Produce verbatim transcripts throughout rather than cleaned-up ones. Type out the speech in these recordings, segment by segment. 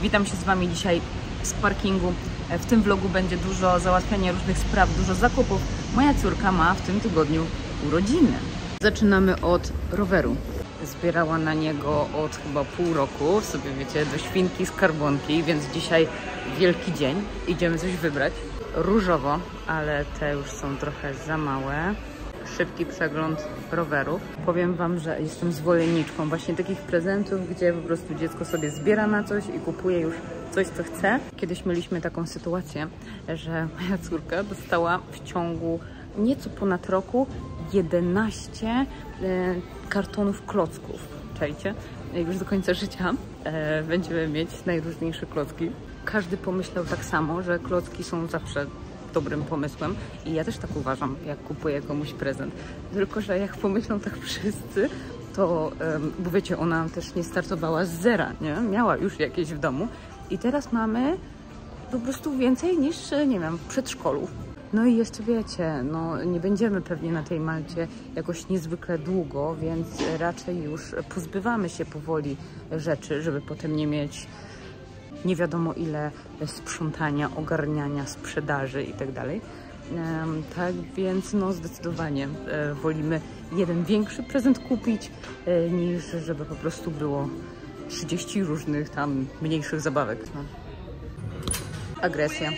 Witam się z Wami dzisiaj z parkingu. W tym vlogu będzie dużo załatwiania różnych spraw, dużo zakupów. Moja córka ma w tym tygodniu urodziny. Zaczynamy od roweru. Zbierała na niego od chyba pół roku, sobie wiecie, do świnki, skarbonki, więc dzisiaj wielki dzień. Idziemy coś wybrać. Różowo, ale te już są trochę za małe. Szybki przegląd rowerów. Powiem Wam, że jestem zwolenniczką właśnie takich prezentów, gdzie po prostu dziecko sobie zbiera na coś i kupuje już coś, co chce. Kiedyś mieliśmy taką sytuację, że moja córka dostała w ciągu nieco ponad roku jedenaście e, kartonów klocków. Czajcie? Już do końca życia e, będziemy mieć najróżniejsze klocki. Każdy pomyślał tak samo, że klocki są zawsze dobrym pomysłem i ja też tak uważam, jak kupuję komuś prezent. Tylko że jak pomyślą tak wszyscy, to, um, bo wiecie, ona też nie startowała z zera, nie? Miała już jakieś w domu i teraz mamy po prostu więcej niż, nie wiem, w przedszkolu. No i jeszcze wiecie, no nie będziemy pewnie na tej Malcie jakoś niezwykle długo, więc raczej już pozbywamy się powoli rzeczy, żeby potem nie mieć nie wiadomo ile sprzątania, ogarniania, sprzedaży i tak dalej. Tak więc no zdecydowanie e, wolimy jeden większy prezent kupić, e, niż żeby po prostu było trzydzieści różnych tam mniejszych zabawek. No. Agresja.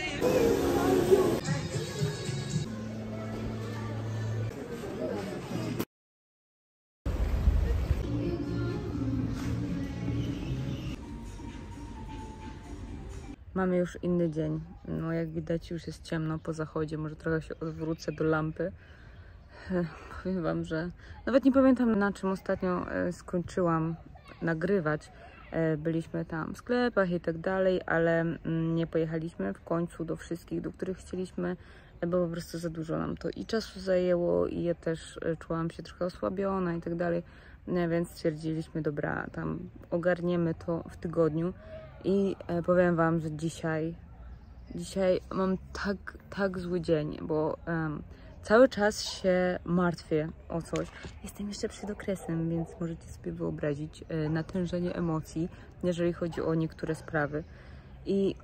Mamy już inny dzień. No jak widać już jest ciemno po zachodzie. Może trochę się odwrócę do lampy. Powiem Wam, że nawet nie pamiętam, na czym ostatnio skończyłam nagrywać. Byliśmy tam w sklepach i tak dalej, ale nie pojechaliśmy w końcu do wszystkich, do których chcieliśmy, bo po prostu za dużo nam to i czasu zajęło i ja też czułam się trochę osłabiona i tak dalej. Więc stwierdziliśmy, dobra, tam ogarniemy to w tygodniu. I e, powiem Wam, że dzisiaj, dzisiaj mam tak, tak zły dzień, bo um, cały czas się martwię o coś. Jestem jeszcze przed okresem, więc możecie sobie wyobrazić e, natężenie emocji, jeżeli chodzi o niektóre sprawy. I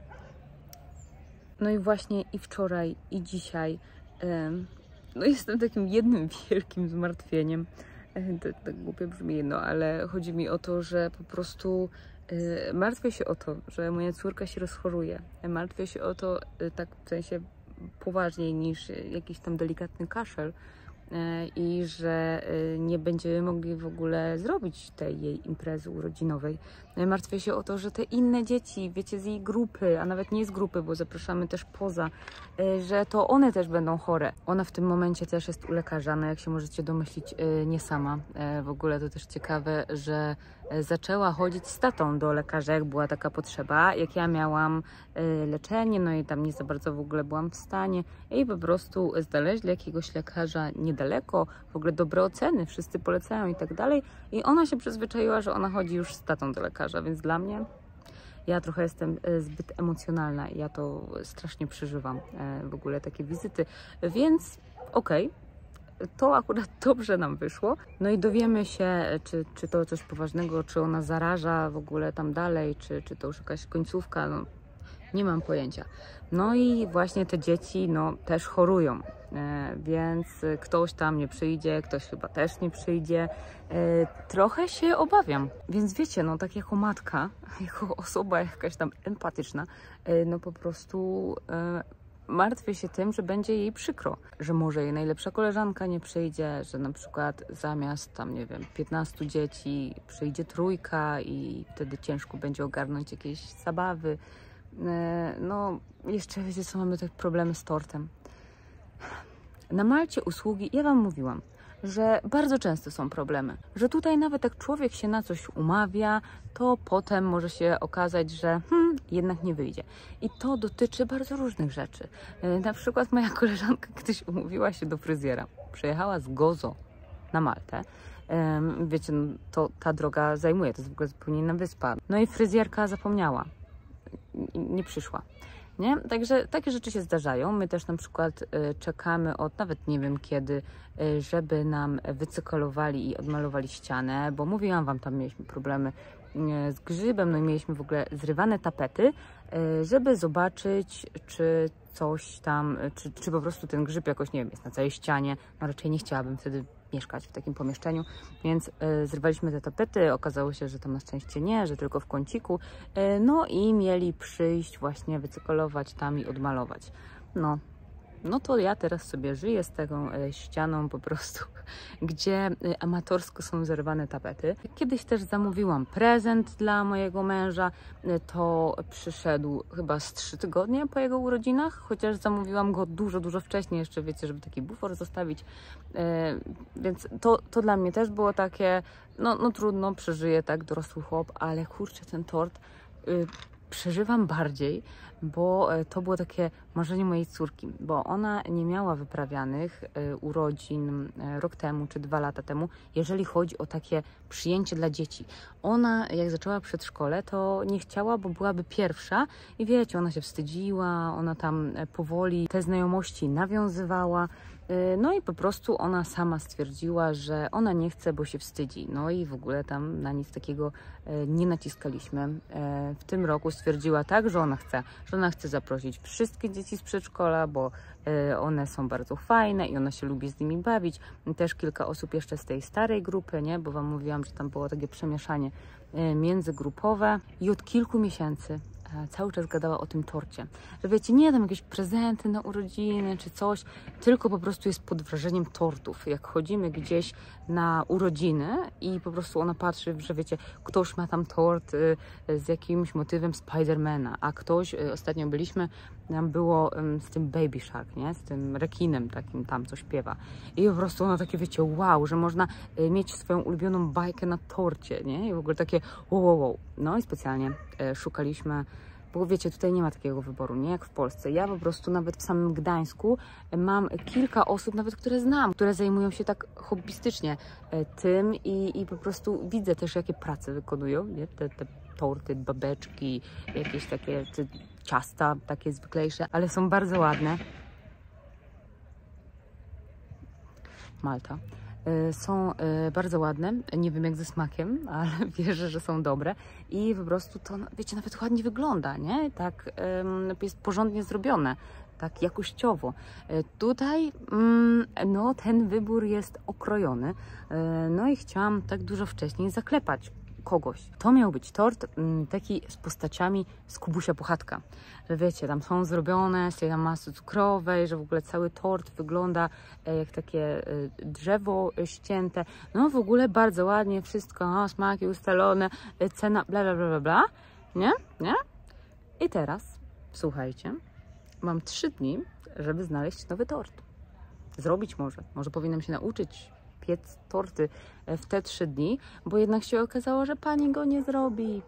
no i właśnie i wczoraj, i dzisiaj e, no jestem takim jednym wielkim zmartwieniem. E, to tak głupio brzmi, no ale chodzi mi o to, że po prostu martwię się o to, że moja córka się rozchoruje. Martwię się o to tak w sensie poważniej niż jakiś tam delikatny kaszel i że nie będziemy mogli w ogóle zrobić tej jej imprezy urodzinowej. Martwię się o to, że te inne dzieci, wiecie, z jej grupy, a nawet nie z grupy, bo zapraszamy też poza, że to one też będą chore. Ona w tym momencie też jest u lekarza, no jak się możecie domyślić, nie sama. W ogóle to też ciekawe, że zaczęła chodzić z tatą do lekarza, jak była taka potrzeba, jak ja miałam leczenie, no i tam nie za bardzo w ogóle byłam w stanie i po prostu znaleźli jakiegoś lekarza niedaleko, w ogóle dobre oceny, wszyscy polecają i tak dalej i ona się przyzwyczaiła, że ona chodzi już z tatą do lekarza, więc dla mnie ja trochę jestem zbyt emocjonalna i ja to strasznie przeżywam, w ogóle takie wizyty, więc okej. Okay. To akurat dobrze nam wyszło. No i dowiemy się, czy, czy to coś poważnego, czy ona zaraża w ogóle tam dalej, czy, czy to już jakaś końcówka, no nie mam pojęcia. No i właśnie te dzieci no też chorują, e, więc ktoś tam nie przyjdzie, ktoś chyba też nie przyjdzie. E, trochę się obawiam, więc wiecie, no tak jako matka, jako osoba jakaś tam empatyczna, e, no po prostu e, martwię się tym, że będzie jej przykro, że może jej najlepsza koleżanka nie przyjdzie, że na przykład zamiast tam, nie wiem, piętnastu dzieci przyjdzie trójka i wtedy ciężko będzie ogarnąć jakieś zabawy. No, jeszcze wiecie co, mamy te problemy z tortem. Na Malcie usługi, ja Wam mówiłam, że bardzo często są problemy, że tutaj nawet jak człowiek się na coś umawia, to potem może się okazać, że hmm, jednak nie wyjdzie. I to dotyczy bardzo różnych rzeczy. Na przykład moja koleżanka kiedyś umówiła się do fryzjera. Przyjechała z Gozo na Maltę. Wiecie, no, to ta droga zajmuje, to jest w ogóle zupełnie inna wyspa. No i fryzjerka zapomniała. Nie przyszła. Nie? Także takie rzeczy się zdarzają. My też na przykład y, czekamy od nawet nie wiem kiedy, y, żeby nam wycykolowali i odmalowali ścianę, bo mówiłam Wam, tam mieliśmy problemy z grzybem, no i mieliśmy w ogóle zrywane tapety, żeby zobaczyć, czy coś tam, czy, czy po prostu ten grzyb jakoś, nie wiem, jest na całej ścianie. No raczej nie chciałabym wtedy mieszkać w takim pomieszczeniu, więc y, zrywaliśmy te tapety, okazało się, że tam na szczęście nie, że tylko w kąciku, y, no i mieli przyjść właśnie wycykolować tam i odmalować. No, no to ja teraz sobie żyję z taką y, ścianą po prostu, gdzie y, amatorsko są zerwane tapety. Kiedyś też zamówiłam prezent dla mojego męża, y, to przyszedł chyba z trzy tygodnie po jego urodzinach, chociaż zamówiłam go dużo, dużo wcześniej, jeszcze wiecie, żeby taki bufor zostawić, y, więc to, to dla mnie też było takie, no, no trudno, przeżyję, tak, dorosły chłop, ale kurczę, ten tort y, przeżywam bardziej, bo to było takie marzenie mojej córki, bo ona nie miała wyprawianych y, urodzin y, rok temu czy dwa lata temu, jeżeli chodzi o takie przyjęcie dla dzieci. Ona jak zaczęła przedszkole, to nie chciała, bo byłaby pierwsza i wiecie, ona się wstydziła, ona tam powoli te znajomości nawiązywała. No i po prostu ona sama stwierdziła, że ona nie chce, bo się wstydzi. No i w ogóle tam na nic takiego nie naciskaliśmy. W tym roku stwierdziła tak, że ona chce, że ona chce zaprosić wszystkie dzieci z przedszkola, bo one są bardzo fajne i ona się lubi z nimi bawić. Też kilka osób jeszcze z tej starej grupy, nie? Bo wam mówiłam, że tam było takie przemieszanie międzygrupowe i od kilku miesięcy cały czas gadała o tym torcie. Że wiecie, nie tam jakieś prezenty na urodziny czy coś, tylko po prostu jest pod wrażeniem tortów. Jak chodzimy gdzieś na urodziny i po prostu ona patrzy, że wiecie, ktoś ma tam tort y, z jakimś motywem Spidermana, a ktoś, y, ostatnio byliśmy, tam było y, z tym Baby Shark, nie? Z tym rekinem takim tam, co śpiewa. I po prostu ona takie, wiecie, wow, że można y, mieć swoją ulubioną bajkę na torcie, nie? I w ogóle takie wow, wow, wow. No i specjalnie y, szukaliśmy, bo wiecie, tutaj nie ma takiego wyboru, nie jak w Polsce. Ja po prostu nawet w samym Gdańsku mam kilka osób, nawet które znam, które zajmują się tak hobbystycznie tym i, i po prostu widzę też, jakie prace wykonują, nie? Te, te torty, babeczki, jakieś takie te ciasta, takie zwyklejsze, ale są bardzo ładne. Malta. Są bardzo ładne, nie wiem jak ze smakiem, ale wierzę, że są dobre i po prostu to, wiecie, nawet ładnie wygląda, nie? Tak jest porządnie zrobione, tak jakościowo. Tutaj no ten wybór jest okrojony, no i chciałam tak dużo wcześniej zaklepać kogoś. To miał być tort taki z postaciami z Kubusia Puchatka. Że wiecie, tam są zrobione z tej tam masy cukrowej, że w ogóle cały tort wygląda jak takie drzewo ścięte. No w ogóle bardzo ładnie wszystko, o, smaki ustalone, cena, bla, bla, bla, bla, bla. Nie? Nie? I teraz, słuchajcie, mam trzy dni, żeby znaleźć nowy tort. Zrobić może. Może powinnam się nauczyć piec torty w te trzy dni, bo jednak się okazało, że pani go nie zrobi.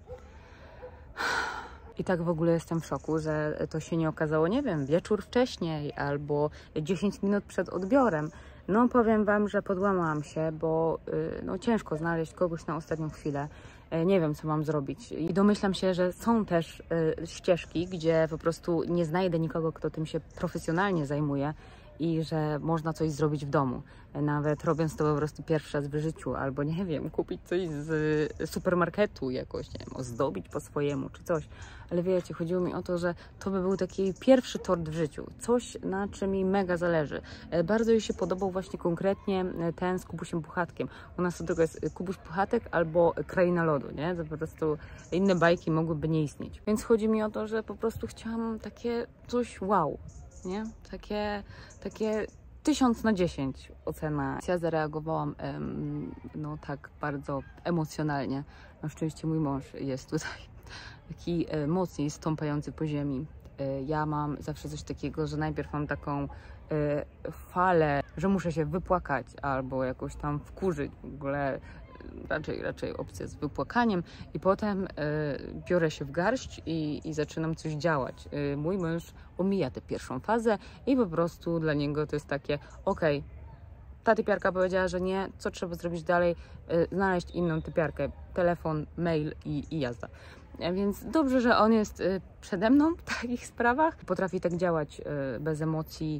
I tak w ogóle jestem w szoku, że to się nie okazało, nie wiem, wieczór wcześniej albo dziesięć minut przed odbiorem. No powiem wam, że podłamałam się, bo no, ciężko znaleźć kogoś na ostatnią chwilę. Nie wiem, co mam zrobić. I domyślam się, że są też ścieżki, gdzie po prostu nie znajdę nikogo, kto tym się profesjonalnie zajmuje i że można coś zrobić w domu, nawet robiąc to po prostu pierwszy raz w życiu, albo nie wiem, kupić coś z supermarketu jakoś, nie wiem, ozdobić po swojemu, czy coś. Ale wiecie, chodziło mi o to, że to by był taki pierwszy tort w życiu, coś, na czym mi mega zależy. Bardzo jej się podobał właśnie konkretnie ten z Kubusiem Puchatkiem. U nas to tylko jest Kubuś Puchatek albo Kraina Lodu, nie? To po prostu inne bajki mogłyby nie istnieć. Więc chodzi mi o to, że po prostu chciałam takie coś wow, nie? Takie, takie tysiąc na dziesięć ocena. Ja zareagowałam em, no tak bardzo emocjonalnie. Na szczęście mój mąż jest tutaj taki e, mocniej stąpający po ziemi. E, ja mam zawsze coś takiego, że najpierw mam taką e, falę, że muszę się wypłakać albo jakoś tam wkurzyć. W ogóle raczej, raczej opcja z wypłakaniem i potem y, biorę się w garść i, i zaczynam coś działać. Y, mój mąż omija tę pierwszą fazę i po prostu dla niego to jest takie okej, okay, ta typiarka powiedziała, że nie, co trzeba zrobić dalej? Y, znaleźć inną typiarkę, telefon, mail i, i jazda. Y, więc dobrze, że on jest y, przede mną w takich sprawach. Potrafi tak działać y, bez emocji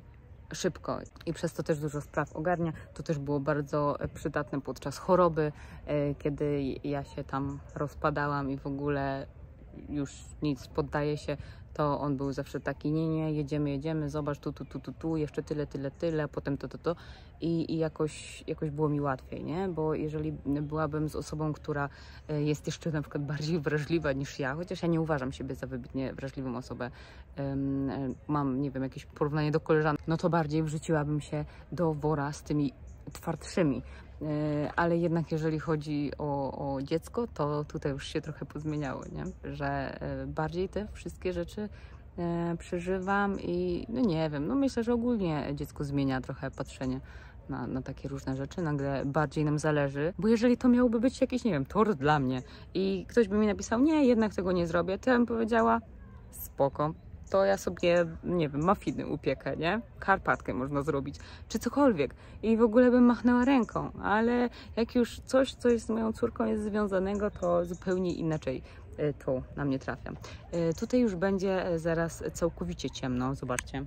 szybko i przez to też dużo spraw ogarnia. To też było bardzo przydatne podczas choroby, kiedy ja się tam rozpadałam i w ogóle już nic, poddaje się, to on był zawsze taki, nie, nie, jedziemy, jedziemy, zobacz, tu, tu, tu, tu, tu, jeszcze tyle, tyle, tyle, potem to, to, to i, i jakoś, jakoś było mi łatwiej, nie? Bo jeżeli byłabym z osobą, która jest jeszcze na przykład bardziej wrażliwa niż ja, chociaż ja nie uważam siebie za wybitnie wrażliwą osobę, um, mam, nie wiem, jakieś porównanie do koleżanek, no to bardziej wrzuciłabym się do wora z tymi twardszymi. Ale jednak jeżeli chodzi o, o dziecko, to tutaj już się trochę pozmieniało, nie? Że bardziej te wszystkie rzeczy przeżywam i no nie wiem, no myślę, że ogólnie dziecko zmienia trochę patrzenie na, na takie różne rzeczy, nagle bardziej nam zależy, bo jeżeli to miałby być jakiś, nie wiem, tort dla mnie i ktoś by mi napisał, nie, jednak tego nie zrobię, to ja bym powiedziała, spoko. To ja sobie, nie wiem, mafiny upiekę, nie? Karpatkę można zrobić, czy cokolwiek. I w ogóle bym machnęła ręką, ale jak już coś, coś z moją córką jest związanego, to zupełnie inaczej to na mnie trafia. Tutaj już będzie zaraz całkowicie ciemno, zobaczcie.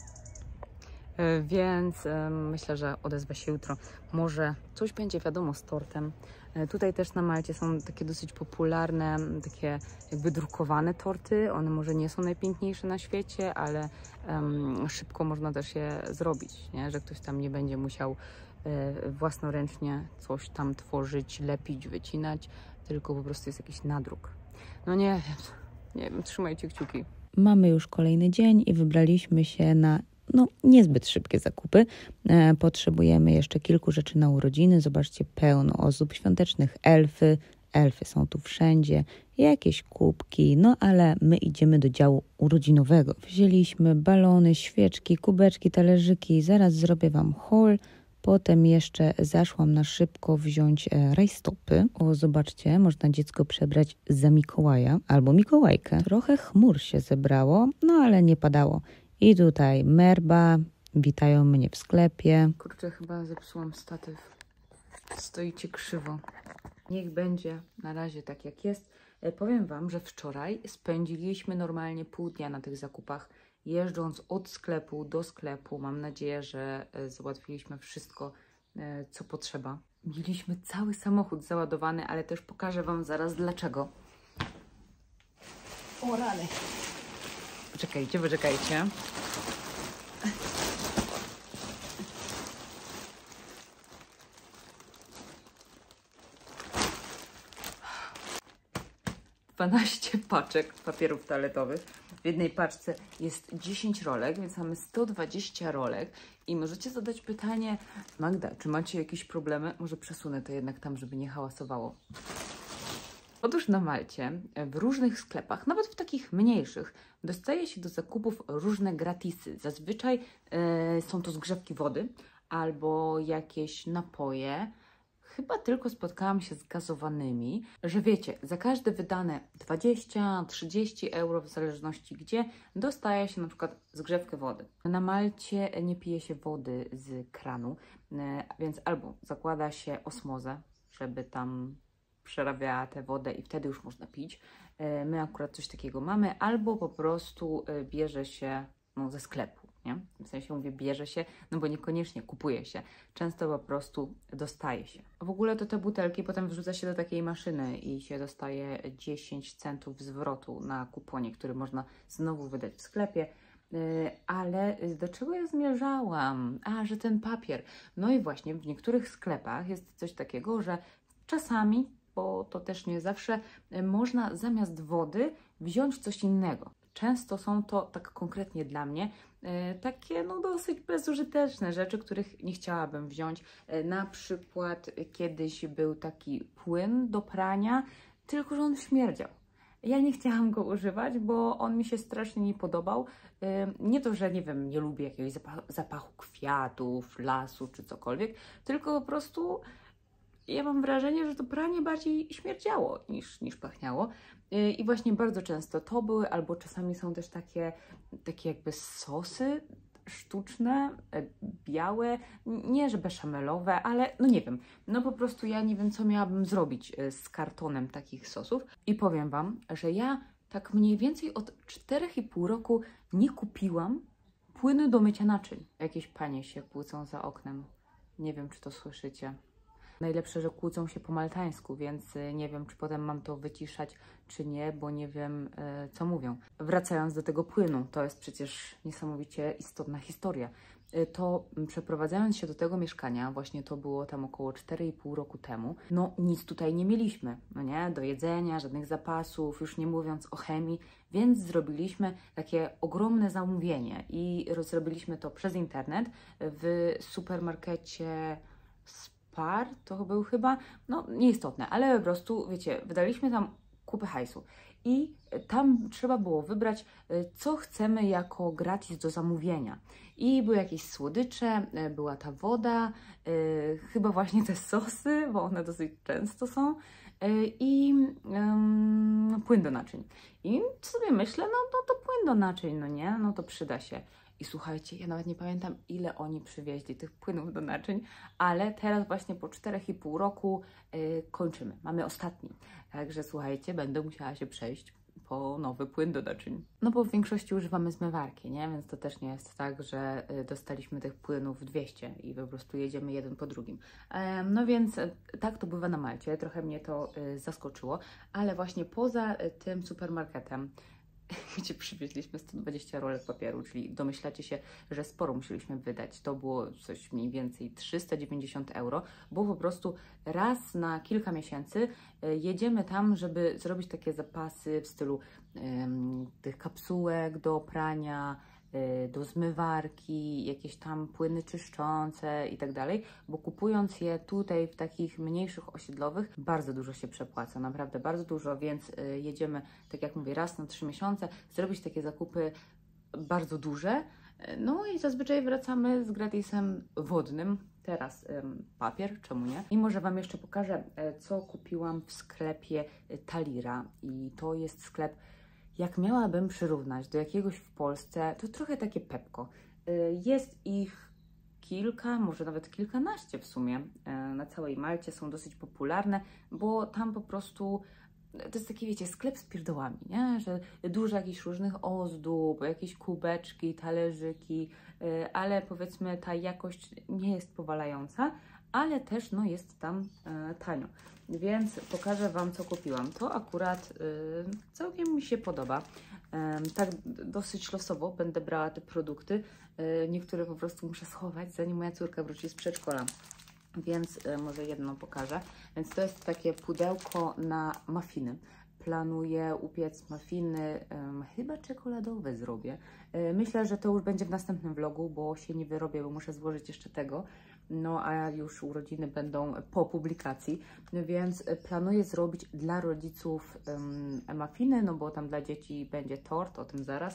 Więc myślę, że odezwę się jutro. Może coś będzie wiadomo z tortem. Tutaj też na Malcie są takie dosyć popularne, takie jakby drukowane torty. One może nie są najpiękniejsze na świecie, ale um, szybko można też je zrobić, nie? Że ktoś tam nie będzie musiał e, własnoręcznie coś tam tworzyć, lepić, wycinać, tylko po prostu jest jakiś nadruk. No nie wiem, nie wiem, trzymajcie kciuki. Mamy już kolejny dzień i wybraliśmy się na no niezbyt szybkie zakupy. E, potrzebujemy jeszcze kilku rzeczy na urodziny. Zobaczcie, pełno ozdób świątecznych, elfy. Elfy są tu wszędzie, jakieś kubki, no ale my idziemy do działu urodzinowego. Wzięliśmy balony, świeczki, kubeczki, talerzyki. Zaraz zrobię Wam haul. Potem jeszcze zaszłam na szybko wziąć e, rajstopy. O, zobaczcie, można dziecko przebrać za Mikołaja albo Mikołajkę. Trochę chmur się zebrało, no ale nie padało. I tutaj merba, witają mnie w sklepie. Kurczę, chyba zepsułam statyw. Stoicie krzywo. Niech będzie na razie tak jak jest. E, powiem Wam, że wczoraj spędziliśmy normalnie pół dnia na tych zakupach, jeżdżąc od sklepu do sklepu. Mam nadzieję, że e, załatwiliśmy wszystko, e, co potrzeba. Mieliśmy cały samochód załadowany, ale też pokażę Wam zaraz dlaczego. O rany. Poczekajcie, poczekajcie. dwanaście paczek papierów toaletowych. W jednej paczce jest dziesięć rolek, więc mamy sto dwadzieścia rolek. I możecie zadać pytanie, Magda, czy macie jakieś problemy? Może przesunę to jednak tam, żeby nie hałasowało. Otóż na Malcie, w różnych sklepach, nawet w takich mniejszych, dostaje się do zakupów różne gratisy. Zazwyczaj e, są to zgrzewki wody albo jakieś napoje. Chyba tylko spotkałam się z gazowanymi, że wiecie, za każde wydane dwadzieścia trzydzieści euro, w zależności gdzie, dostaje się na przykład zgrzewkę wody. Na Malcie nie pije się wody z kranu, e, więc albo zakłada się osmozę, żeby tam przerabiała tę wodę i wtedy już można pić. My akurat coś takiego mamy, albo po prostu bierze się no, ze sklepu, nie? W sensie mówię bierze się, no bo niekoniecznie kupuje się. Często po prostu dostaje się. W ogóle to te butelki potem wrzuca się do takiej maszyny i się dostaje dziesięć centów zwrotu na kuponie, który można znowu wydać w sklepie. Ale do czego ja zmierzałam? A, że ten papier. No i właśnie w niektórych sklepach jest coś takiego, że czasami, bo to też nie zawsze, można zamiast wody wziąć coś innego. Często są to, tak konkretnie dla mnie, takie no dosyć bezużyteczne rzeczy, których nie chciałabym wziąć. Na przykład kiedyś był taki płyn do prania, tylko że on śmierdział. Ja nie chciałam go używać, bo on mi się strasznie nie podobał. Nie to, że nie wiem, nie lubię jakiegoś zapachu, zapachu kwiatów, lasu czy cokolwiek, tylko po prostu ja mam wrażenie, że to pranie bardziej śmierdziało niż, niż pachniało. I właśnie bardzo często to były, albo czasami są też takie, takie jakby sosy sztuczne, białe, nie że beszamelowe, ale no nie wiem, no po prostu ja nie wiem, co miałabym zrobić z kartonem takich sosów. I powiem Wam, że ja tak mniej więcej od czterech i pół roku nie kupiłam płyny do mycia naczyń. Jakieś panie się kłócą za oknem. Nie wiem, czy to słyszycie. Najlepsze, że kłócą się po maltańsku, więc nie wiem, czy potem mam to wyciszać, czy nie, bo nie wiem, co mówią. Wracając do tego płynu, to jest przecież niesamowicie istotna historia. To przeprowadzając się do tego mieszkania, właśnie to było tam około cztery i pół roku temu, no nic tutaj nie mieliśmy, no nie, do jedzenia, żadnych zapasów, już nie mówiąc o chemii, więc zrobiliśmy takie ogromne zamówienie i zrobiliśmy to przez internet w supermarkecie Spar, to był chyba, no nieistotne, ale po prostu, wiecie, wydaliśmy tam kupę hajsu. I tam trzeba było wybrać, co chcemy jako gratis do zamówienia. I były jakieś słodycze, była ta woda, yy, chyba właśnie te sosy, bo one dosyć często są, yy, i yy, płyn do naczyń. I sobie myślę, no, no to płyn do naczyń, no nie, no to przyda się. I słuchajcie, ja nawet nie pamiętam, ile oni przywieźli tych płynów do naczyń, ale teraz właśnie po czterech i pół roku yy, kończymy. Mamy ostatni. Także słuchajcie, będę musiała się przejść po nowy płyn do naczyń. No bo w większości używamy zmywarki, nie? Więc to też nie jest tak, że yy, dostaliśmy tych płynów dwieście i po prostu jedziemy jeden po drugim. Yy, no więc yy, tak to bywa na Malcie. Trochę mnie to yy, zaskoczyło, ale właśnie poza yy, tym supermarketem, gdzie przywieźliśmy sto dwadzieścia rolek papieru, czyli domyślacie się, że sporo musieliśmy wydać. To było coś mniej więcej trzysta dziewięćdziesiąt euro, bo po prostu raz na kilka miesięcy jedziemy tam, żeby zrobić takie zapasy w stylu um, tych kapsułek do prania, do zmywarki, jakieś tam płyny czyszczące i tak dalej, bo kupując je tutaj w takich mniejszych osiedlowych bardzo dużo się przepłaca, naprawdę bardzo dużo, więc jedziemy, tak jak mówię, raz na trzy miesiące, zrobić takie zakupy bardzo duże, no i zazwyczaj wracamy z gratisem wodnym, teraz ym, papier, czemu nie? I może Wam jeszcze pokażę, co kupiłam w sklepie Talira i to jest sklep, jak miałabym przyrównać do jakiegoś w Polsce, to trochę takie Pepko. Jest ich kilka, może nawet kilkanaście w sumie na całej Malcie, są dosyć popularne, bo tam po prostu to jest taki, wiecie, sklep z pierdołami, nie? Że dużo jakichś różnych ozdób, jakieś kubeczki, talerzyki, ale powiedzmy ta jakość nie jest powalająca, ale też no, jest tam e, tanio. Więc pokażę Wam, co kupiłam. To akurat e, całkiem mi się podoba. E, tak dosyć losowo będę brała te produkty. E, niektóre po prostu muszę schować, zanim moja córka wróci z przedszkola. Więc e, może jedno pokażę. Więc to jest takie pudełko na muffiny. Planuję upiec muffiny, um, chyba czekoladowe zrobię. E, myślę, że to już będzie w następnym vlogu, bo się nie wyrobię, bo muszę złożyć jeszcze tego. No a już urodziny będą po publikacji, więc planuję zrobić dla rodziców um, muffiny, no bo tam dla dzieci będzie tort, o tym zaraz.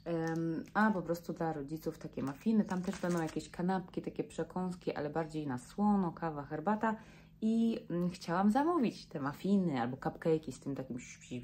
Um, a po prostu dla rodziców takie muffiny. Tam też będą jakieś kanapki, takie przekąski, ale bardziej na słono, kawa, herbata. I mm, chciałam zamówić te muffiny albo cupcake'i z tym takim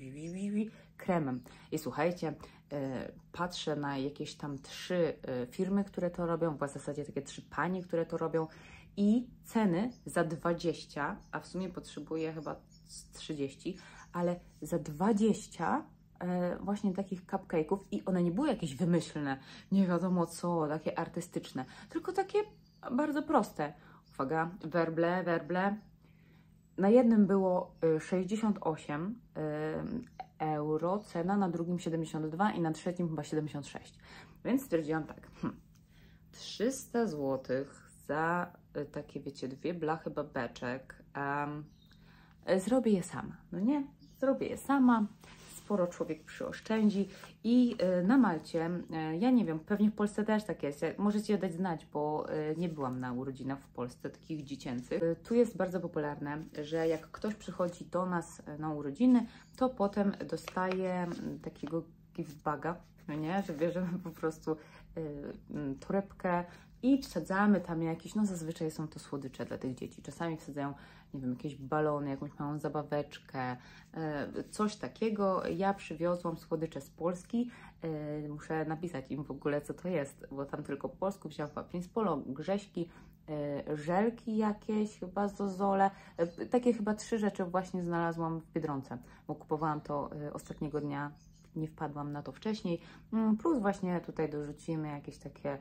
kremem. I słuchajcie, e, patrzę na jakieś tam trzy e, firmy, które to robią, w zasadzie takie trzy panie, które to robią i ceny za dwadzieścia, a w sumie potrzebuję chyba trzydzieści, ale za dwadzieścia e, właśnie takich cupcake'ów i one nie były jakieś wymyślne, nie wiadomo co, takie artystyczne, tylko takie bardzo proste. Uwaga, werble, werble. Na jednym było sześćdziesiąt osiem euro, cena, na drugim siedemdziesiąt dwa i na trzecim chyba siedemdziesiąt sześć. Więc stwierdziłam tak, hmm, trzysta złotych za takie, wiecie, dwie blachy babeczek. Um, zrobię je sama, no nie? Zrobię je sama. Sporo człowiek przyoszczędzi i na Malcie, ja nie wiem, pewnie w Polsce też tak jest, możecie dać znać, bo nie byłam na urodzinach w Polsce, takich dziecięcych. Tu jest bardzo popularne, że jak ktoś przychodzi do nas na urodziny, to potem dostaje takiego gift baga, no nie, że bierzemy po prostu torebkę i wsadzamy tam jakieś, no zazwyczaj są to słodycze dla tych dzieci. Czasami wsadzają, nie wiem, jakieś balony, jakąś małą zabaweczkę, coś takiego. Ja przywiozłam słodycze z Polski. Muszę napisać im w ogóle, co to jest, bo tam tylko po polsku wziąłam Prince Polo, grześki, żelki jakieś, chyba zozole. Takie chyba trzy rzeczy właśnie znalazłam w Biedronce, bo kupowałam to ostatniego dnia, nie wpadłam na to wcześniej. Plus właśnie tutaj dorzucimy jakieś takie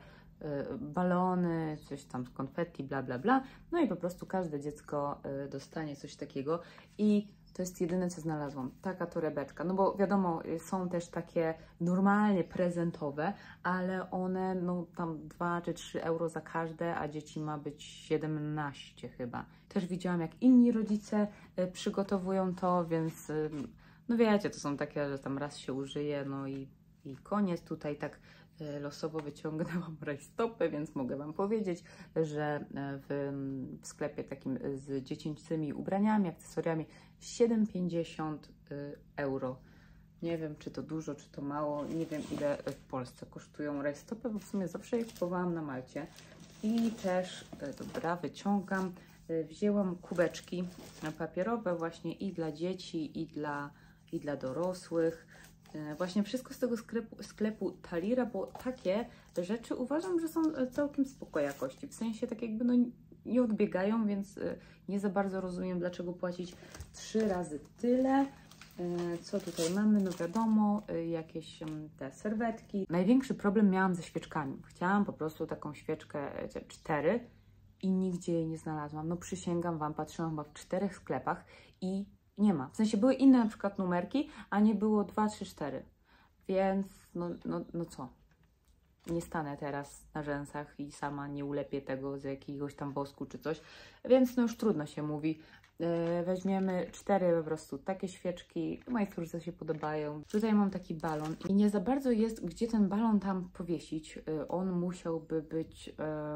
balony, coś tam z konfetti, bla, bla, bla. No i po prostu każde dziecko dostanie coś takiego i to jest jedyne, co znalazłam. Taka torebeczka. No bo wiadomo, są też takie normalnie prezentowe, ale one, no tam dwa czy trzy euro za każde, a dzieci ma być siedemnaście chyba. Też widziałam, jak inni rodzice przygotowują to, więc no wiecie, to są takie, że tam raz się użyje, no i, i koniec. Tutaj tak losowo wyciągnęłam rajstopy, więc mogę Wam powiedzieć, że w, w sklepie takim z dziecięcymi ubraniami, akcesoriami siedem pięćdziesiąt euro. Nie wiem, czy to dużo, czy to mało. Nie wiem, ile w Polsce kosztują rajstopy, bo w sumie zawsze je kupowałam na Malcie. I też, dobra, wyciągam, wzięłam kubeczki papierowe właśnie i dla dzieci, i dla, i dla dorosłych. Właśnie wszystko z tego sklepu, sklepu Talira, bo takie rzeczy uważam, że są całkiem spoko jakości. W sensie tak jakby no nie odbiegają, więc nie za bardzo rozumiem, dlaczego płacić trzy razy tyle. Co tutaj mamy? No wiadomo, jakieś te serwetki. Największy problem miałam ze świeczkami. Chciałam po prostu taką świeczkę cztery i nigdzie jej nie znalazłam. No przysięgam Wam, patrzyłam chyba w czterech sklepach i nie ma. W sensie były inne na przykład numerki, a nie było dwa, trzy, cztery. Więc no, no, no co? Nie stanę teraz na rzęsach i sama nie ulepię tego z jakiegoś tam wosku czy coś. Więc no już trudno się mówi. Yy, weźmiemy cztery po prostu takie świeczki. Mojej córce się podobają. Tutaj mam taki balon i nie za bardzo jest, gdzie ten balon tam powiesić. Yy, on musiałby być yy,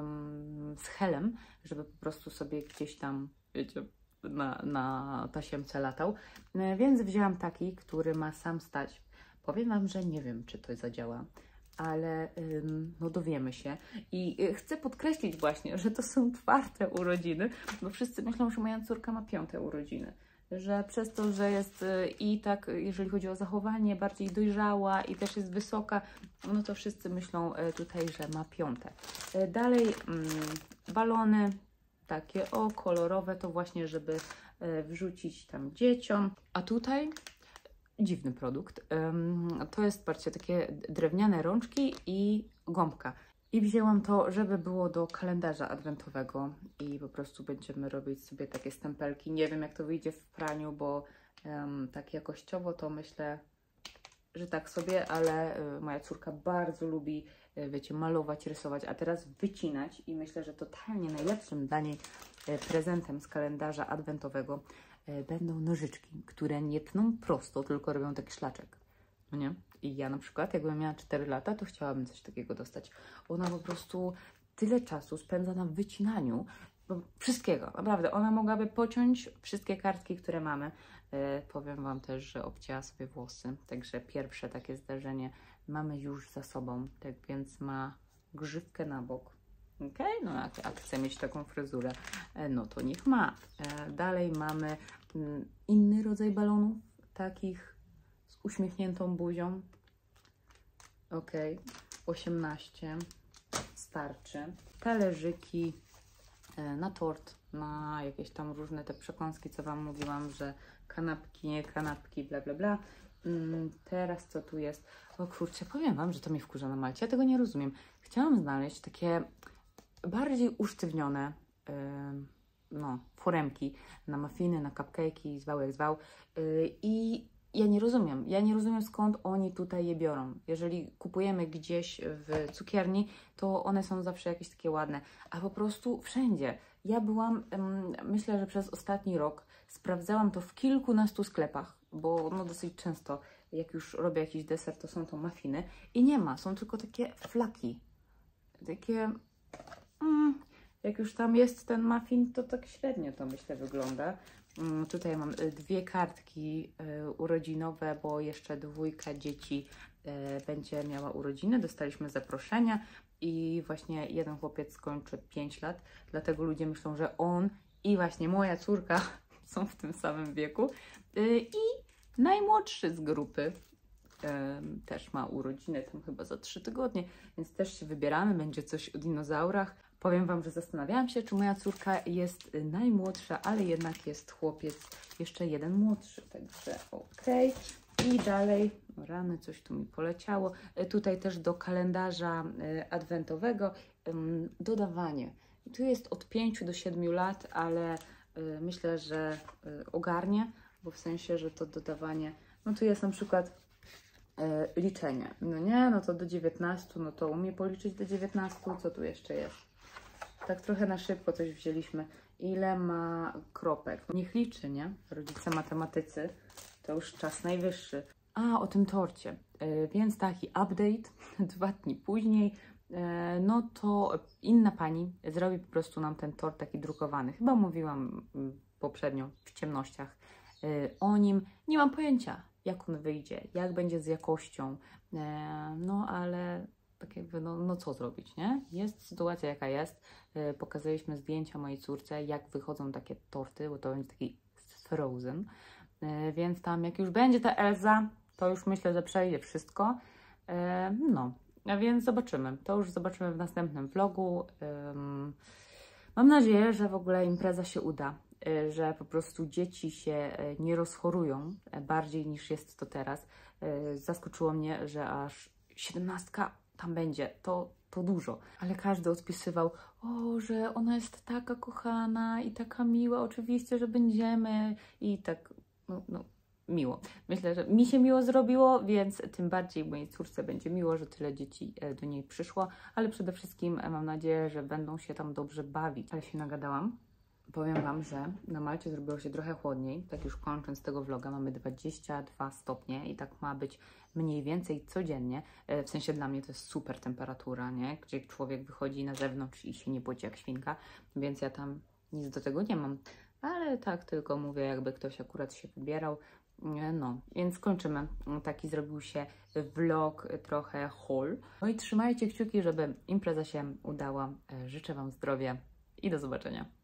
z helem, żeby po prostu sobie gdzieś tam, wiecie, na, na tasiemce latał, więc wzięłam taki, który ma sam stać. Powiem Wam, że nie wiem, czy to zadziała, ale ym, no dowiemy się. I y, chcę podkreślić właśnie, że to są czwarte urodziny, bo wszyscy myślą, że moja córka ma piąte urodziny. Że przez to, że jest y, i tak, jeżeli chodzi o zachowanie, bardziej dojrzała i też jest wysoka, no to wszyscy myślą y, tutaj, że ma piąte. Y, dalej y, balony. Takie o, kolorowe, to właśnie, żeby e, wrzucić tam dzieciom. A tutaj dziwny produkt. Um, to jest, patrzcie, takie drewniane rączki i gąbka. I wzięłam to, żeby było do kalendarza adwentowego i po prostu będziemy robić sobie takie stempelki. Nie wiem, jak to wyjdzie w praniu, bo um, tak jakościowo to myślę, że tak sobie, ale y, moja córka bardzo lubi, y, wiecie, malować, rysować, a teraz wycinać i myślę, że totalnie najlepszym dla niej y, prezentem z kalendarza adwentowego y, będą nożyczki, które nie tną prosto, tylko robią taki szlaczek, no nie? I ja na przykład, jakbym miała cztery lata, to chciałabym coś takiego dostać. Ona po prostu tyle czasu spędza na wycinaniu wszystkiego, naprawdę. Ona mogłaby pociąć wszystkie kartki, które mamy. E, powiem Wam też, że obcięła sobie włosy, także pierwsze takie zdarzenie mamy już za sobą, tak więc ma grzywkę na bok. Ok, no jak, jak chce mieć taką fryzurę, e, no to niech ma. E, dalej mamy m, inny rodzaj balonów, takich z uśmiechniętą buzią. Ok, osiemnaście starczy. Talerzyki na tort, na jakieś tam różne te przekąski, co Wam mówiłam, że kanapki, nie kanapki, bla, bla, bla. Mm, teraz co tu jest? O kurczę, powiem Wam, że to mnie wkurza na Malcie. Ja tego nie rozumiem. Chciałam znaleźć takie bardziej usztywnione yy, no, foremki na muffiny, na cupcake'i, zwał jak zwał. Yy, I ja nie rozumiem. Ja nie rozumiem, skąd oni tutaj je biorą. Jeżeli kupujemy gdzieś w cukierni, to one są zawsze jakieś takie ładne. A po prostu wszędzie. Ja byłam, myślę, że przez ostatni rok sprawdzałam to w kilkunastu sklepach, bo no dosyć często, jak już robię jakiś deser, to są to muffiny i nie ma. Są tylko takie flaki. Takie... Mm, jak już tam jest ten muffin, to tak średnio to myślę wygląda. Tutaj mam dwie kartki urodzinowe, bo jeszcze dwójka dzieci będzie miała urodziny. Dostaliśmy zaproszenia i właśnie jeden chłopiec skończy pięć lat, dlatego ludzie myślą, że on i właśnie moja córka są w tym samym wieku. I najmłodszy z grupy też ma urodziny, tam chyba za trzy tygodnie, więc też się wybieramy, będzie coś o dinozaurach. Powiem Wam, że zastanawiałam się, czy moja córka jest najmłodsza, ale jednak jest chłopiec jeszcze jeden młodszy, także okej. Okay. I dalej Rany, coś tu mi poleciało. Tutaj też do kalendarza adwentowego dodawanie. Tu jest od pięciu do siedmiu lat, ale myślę, że ogarnie, bo w sensie, że to dodawanie, no tu jest na przykład liczenie. No nie, no to do dziewiętnastu, no to umie policzyć do dziewiętnastu, co tu jeszcze jest? Tak trochę na szybko coś wzięliśmy. Ile ma kropek? Niech liczy, nie? Rodzice matematycy, to już czas najwyższy. A, o tym torcie. Yy, więc taki update, dwa dni później, yy, no to inna pani zrobi po prostu nam ten tort taki drukowany. Chyba mówiłam yy, poprzednio w ciemnościach yy, o nim. Nie mam pojęcia, jak on wyjdzie, jak będzie z jakością, yy, no ale tak jakby, no, no co zrobić, nie? Jest sytuacja jaka jest. Yy, pokazaliśmy zdjęcia mojej córce, jak wychodzą takie torty, bo to będzie taki Frozen. Yy, więc tam jak już będzie ta Elza, to już myślę, że przejdzie wszystko. Yy, no, a więc zobaczymy. To już zobaczymy w następnym vlogu. Yy, mam nadzieję, że w ogóle impreza się uda. Yy, że po prostu dzieci się nie rozchorują yy, bardziej niż jest to teraz. Yy, zaskoczyło mnie, że aż siedemnastka tam będzie. To, to dużo. Ale każdy odpisywał, o, że ona jest taka kochana i taka miła. Oczywiście, że będziemy. I tak, no, no miło. Myślę, że mi się miło zrobiło, więc tym bardziej mojej córce będzie miło, że tyle dzieci do niej przyszło, ale przede wszystkim mam nadzieję, że będą się tam dobrze bawić. Ale się nagadałam. Powiem Wam, że na Malcie zrobiło się trochę chłodniej. Tak już kończąc tego vloga, mamy dwadzieścia dwa stopnie i tak ma być mniej więcej codziennie. W sensie dla mnie to jest super temperatura, nie? Gdzie człowiek wychodzi na zewnątrz i się nie płaci jak świnka, więc ja tam nic do tego nie mam. Ale tak tylko mówię, jakby ktoś akurat się wybierał. No, więc kończymy. Taki zrobił się vlog, trochę haul. No i trzymajcie kciuki, żeby impreza się udała. Życzę Wam zdrowia i do zobaczenia.